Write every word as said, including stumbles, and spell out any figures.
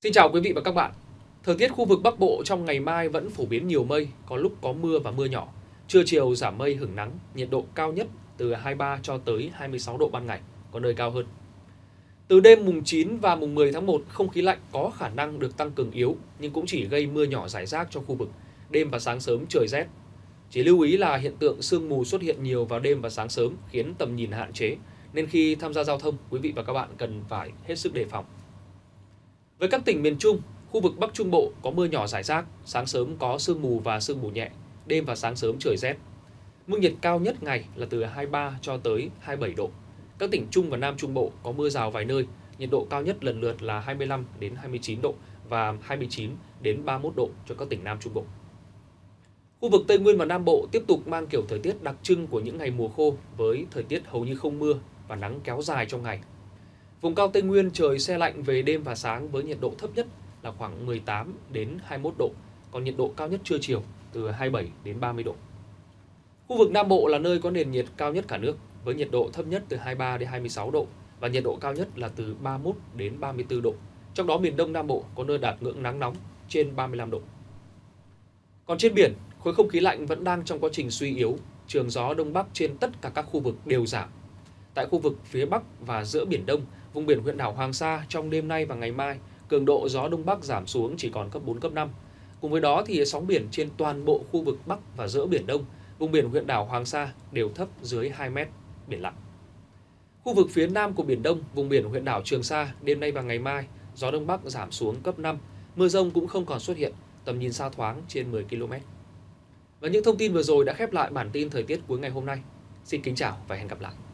Xin chào quý vị và các bạn. Thời tiết khu vực Bắc Bộ trong ngày mai vẫn phổ biến nhiều mây, có lúc có mưa và mưa nhỏ. Trưa chiều giảm mây hửng nắng, nhiệt độ cao nhất từ hai mươi ba cho tới hai mươi sáu độ ban ngày, có nơi cao hơn. Từ đêm mùng chín và mùng mười tháng một, không khí lạnh có khả năng được tăng cường yếu nhưng cũng chỉ gây mưa nhỏ rải rác cho khu vực. Đêm và sáng sớm trời rét. Chỉ lưu ý là hiện tượng sương mù xuất hiện nhiều vào đêm và sáng sớm khiến tầm nhìn hạn chế, nên khi tham gia giao thông, quý vị và các bạn cần phải hết sức đề phòng. Với các tỉnh miền Trung, khu vực Bắc Trung Bộ có mưa nhỏ rải rác, sáng sớm có sương mù và sương mù nhẹ, đêm và sáng sớm trời rét. Mức nhiệt cao nhất ngày là từ hai mươi ba cho tới hai mươi bảy độ. Các tỉnh Trung và Nam Trung Bộ có mưa rào vài nơi, nhiệt độ cao nhất lần lượt là hai mươi lăm đến hai mươi chín độ và hai mươi chín đến ba mươi mốt độ cho các tỉnh Nam Trung Bộ. Khu vực Tây Nguyên và Nam Bộ tiếp tục mang kiểu thời tiết đặc trưng của những ngày mùa khô với thời tiết hầu như không mưa và nắng kéo dài trong ngày. Vùng cao Tây Nguyên trời se lạnh về đêm và sáng với nhiệt độ thấp nhất là khoảng mười tám đến hai mươi mốt độ, còn nhiệt độ cao nhất trưa chiều từ hai mươi bảy đến ba mươi độ. Khu vực Nam Bộ là nơi có nền nhiệt cao nhất cả nước với nhiệt độ thấp nhất từ hai mươi ba đến hai mươi sáu độ và nhiệt độ cao nhất là từ ba mươi mốt đến ba mươi tư độ. Trong đó miền Đông Nam Bộ có nơi đạt ngưỡng nắng nóng trên ba mươi lăm độ. Còn trên biển, khối không khí lạnh vẫn đang trong quá trình suy yếu, trường gió Đông Bắc trên tất cả các khu vực đều giảm. Tại khu vực phía Bắc và giữa Biển Đông, vùng biển huyện đảo Hoàng Sa trong đêm nay và ngày mai, cường độ gió Đông Bắc giảm xuống chỉ còn cấp bốn, cấp năm. Cùng với đó thì sóng biển trên toàn bộ khu vực Bắc và giữa Biển Đông, vùng biển huyện đảo Hoàng Sa đều thấp dưới hai mét, biển lặng. Khu vực phía Nam của Biển Đông, vùng biển huyện đảo Trường Sa, đêm nay và ngày mai, gió Đông Bắc giảm xuống cấp năm, mưa rông cũng không còn xuất hiện, tầm nhìn xa thoáng trên mười ki lô mét. Và những thông tin vừa rồi đã khép lại bản tin thời tiết cuối ngày hôm nay. Xin kính chào và hẹn gặp lại.